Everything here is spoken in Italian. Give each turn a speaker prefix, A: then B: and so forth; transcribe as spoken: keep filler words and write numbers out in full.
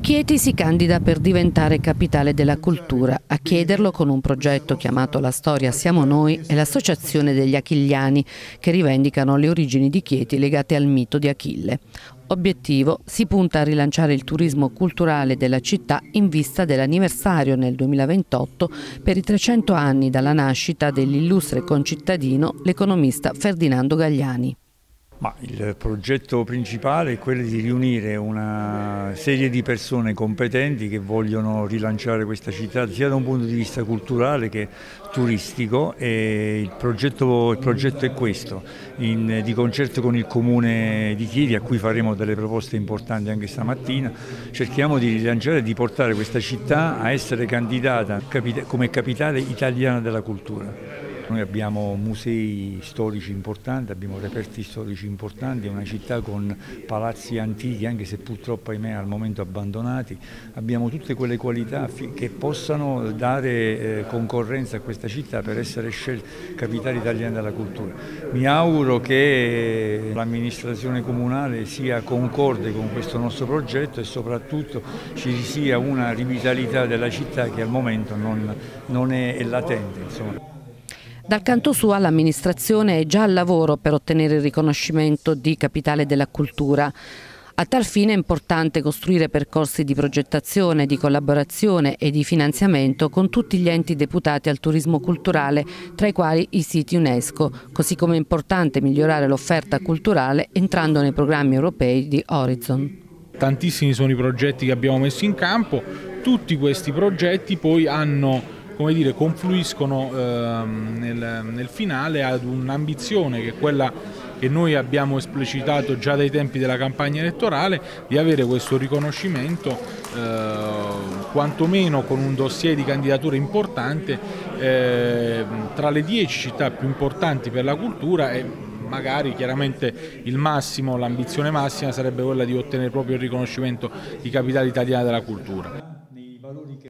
A: Chieti si candida per diventare capitale della cultura. A chiederlo, con un progetto chiamato La Storia Siamo Noi, è l'Associazione degli Achilliani, che rivendicano le origini di Chieti legate al mito di Achille. Obiettivo: si punta a rilanciare il turismo culturale della città in vista dell'anniversario nel duemilaventotto per i trecento anni dalla nascita dell'illustre concittadino, l'economista Ferdinando Gagliani.
B: Ma il progetto principale è quello di riunire una serie di persone competenti che vogliono rilanciare questa città sia da un punto di vista culturale che turistico, e il progetto, il progetto è questo, in, di concerto con il comune di Chieti, a cui faremo delle proposte importanti anche stamattina. Cerchiamo di rilanciare e di portare questa città a essere candidata come capitale italiana della cultura. Noi abbiamo musei storici importanti, abbiamo reperti storici importanti, è una città con palazzi antichi, anche se purtroppo ahimè al momento abbandonati. Abbiamo tutte quelle qualità che possano dare eh, concorrenza a questa città per essere scelta capitale italiana della cultura. Mi auguro che l'amministrazione comunale sia concorde con questo nostro progetto e soprattutto ci sia una rivitalità della città che al momento non, non è, è latente, insomma.
A: Dal canto suo, l'amministrazione è già al lavoro per ottenere il riconoscimento di capitale della cultura. A tal fine è importante costruire percorsi di progettazione, di collaborazione e di finanziamento con tutti gli enti deputati al turismo culturale, tra i quali i siti UNESCO, così come è importante migliorare l'offerta culturale entrando nei programmi europei di Horizon.
C: Tantissimi sono i progetti che abbiamo messo in campo, tutti questi progetti poi hanno, come dire, confluiscono eh, nel, nel finale ad un'ambizione che è quella che noi abbiamo esplicitato già dai tempi della campagna elettorale, di avere questo riconoscimento eh, quantomeno con un dossier di candidature importante eh, tra le dieci città più importanti per la cultura, e magari chiaramente il massimo, l'ambizione massima sarebbe quella di ottenere proprio il riconoscimento di capitale italiana della cultura.